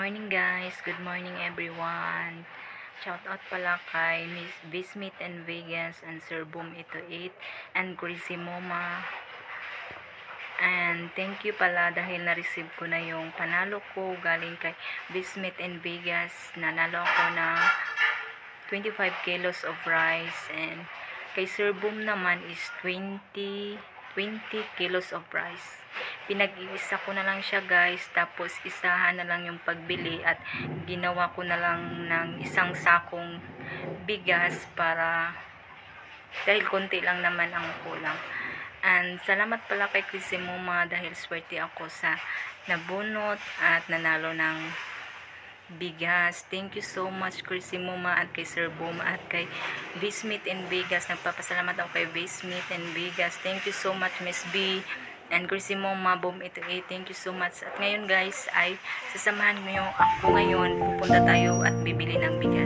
morning guys, good morning everyone. Shout out pala kay Miss Bismit and Vegas and Sir Boom 828 and Crazy Moma. And thank you pala dahil na-receive ko na yung panalo ko galing kay Bismit and Vegas. Nanalo ako ng 25 kilos of rice, and kay Sir Boom naman is 20 kilos of rice. Pinag-iisa ko na lang siya guys, tapos isahan na lang yung pagbili at ginawa ko na lang ng isang sakong bigas para dahil konti lang naman ang kulang. And salamat pala kay Crazy Moma dahil swerte ako sa nabunot at nanalo ng bigas. Thank you so much Crazy Moma at kay Sir Boom at kay Bismit and Vegas. Nagpapasalamat ako kay Bismit and Vegas. Thank you so much Miss B and Crazy Moma Boom 828. Thank you so much. At ngayon guys ay sasamahan mo ako ngayon. Pupunta tayo at bibili ng bigas.